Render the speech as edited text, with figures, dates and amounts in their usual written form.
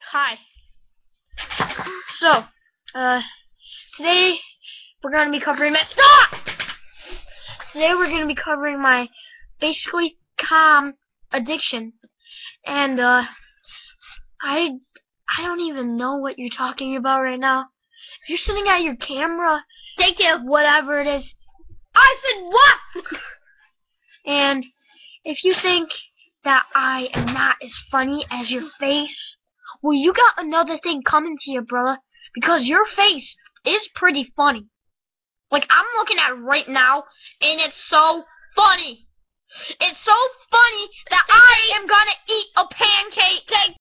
Hi. So, today we're going to be covering my Today we're going to be covering my basically calm addiction, and I don't even know what you're talking about right now. If you're sitting at your camera, thank you, whatever it is. I said what? And if you think that I am not as funny as your face, well, you got another thing coming to you, brother, because your face is pretty funny. Like, I'm looking at it right now, and it's so funny. It's so funny that I am gonna eat a pancake.